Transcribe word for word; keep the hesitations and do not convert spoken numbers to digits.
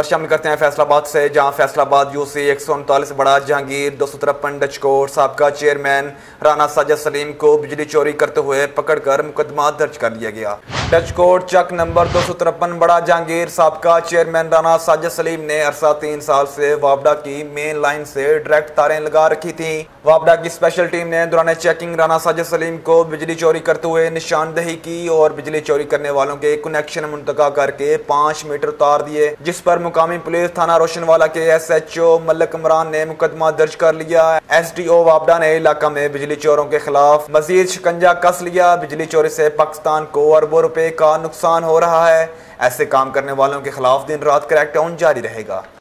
शामिल करते हैं फैसलाबाद से, जहां फैसलाबाद यूसी एक सौ उनतालीस बड़ा जहांगीर दो सौ तिरपन डच कोर्ट साबका चेयरमैन राना साजिद सलीम को बिजली चोरी करते हुए पकड़कर मुकदमा दर्ज कर लिया गया। डच कोर्ट चक नंबर दो सौ तिरपन बड़ा जहांगीर साबका चेयरमैन राना साजिद सलीम ने अरसा तीन साल से वापडा की मेन लाइन से डायरेक्ट तारें लगा रखी थी। वापडा की स्पेशल टीम ने दौरान चेकिंग राना साजिद सलीम को बिजली चोरी करते हुए निशानदेही की और बिजली चोरी करने वालों के कनेक्शन मुंतका करके पाँच मीटर उतार दिए, जिस पर मुकामी पुलिस थाना रोशनवाला के S H O Malik Imran ने मुकदमा दर्ज कर लिया। एस डी ओ वापडा ने इलाका में बिजली चोरों के खिलाफ मजीद शिकंजा कस लिया। बिजली चोरी से पाकिस्तान को अरबों रुपए का नुकसान हो रहा है। ऐसे काम करने वालों के खिलाफ दिन रात क्रैकडाउन जारी रहेगा।